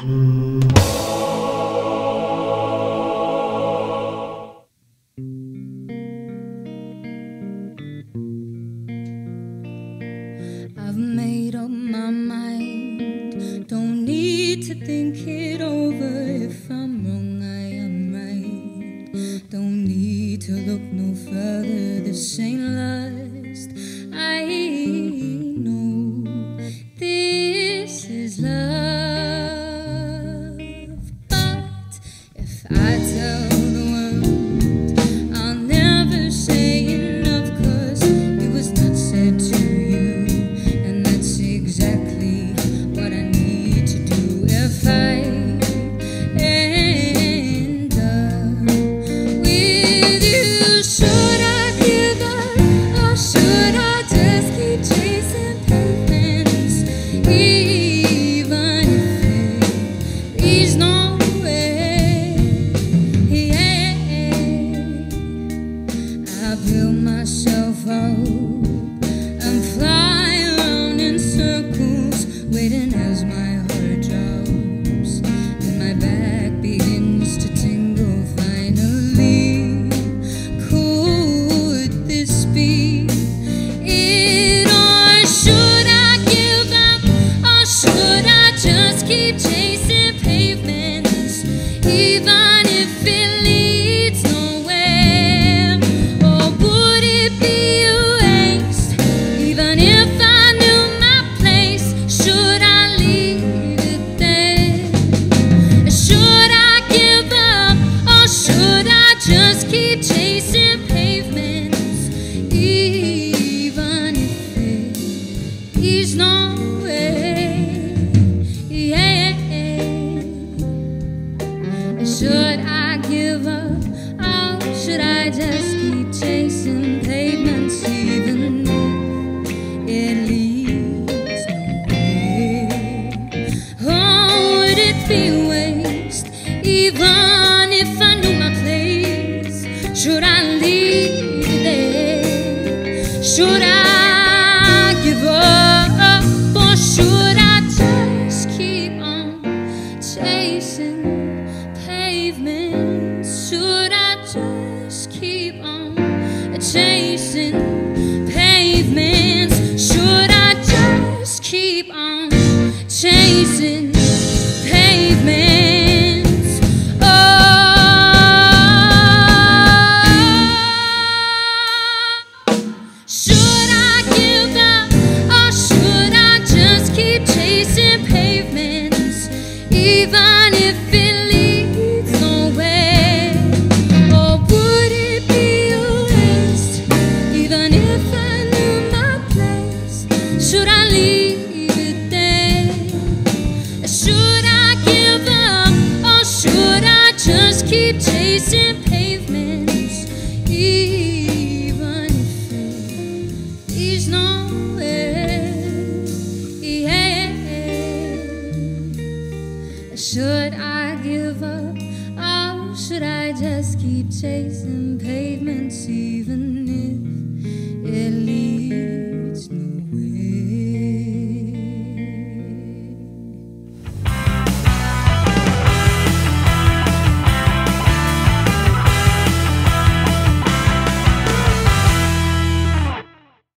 I've made up my mind, don't need to think it over. If I'm wrong, I am right. Don't need to look no further, this ain't lust. I know this is love. But if I tell the world, I'll never say enough, 'cause it was not said to you. Exactly what I need to do. If I end up with you, should I give up or should I just keep chasing pavements? Even if it leads nowhere, yeah. I build myself up and fly waiting as my heart drops and my back begins to tingle. Finally, could this be it, or should I give up, or should I just keep chasing pavements, even if it leads nowhere? Or would it be a waste, even if I knew my place? Should I leave it there? Should I give up, or should I just keep chasing pavements, even if it leads nowhere? Yeah. Should I give up, or should I just keep chasing pavements, even if it leads nowhere? Would it be a waste, even if I knew my place? Should I leave it there? Should I give up, or should I just keep on chasing pavements? Should I just keep on chasing pavements? Should I just keep on chasing pavements? Oh, should I give up, or should I just keep chasing pavements, even if it leads nowhere? Or would it be a waste, even if I knew my place? Should I leave it there? Should I give up, or should I just keep chasing pavements, even if it leads nowhere? Yeah. Should I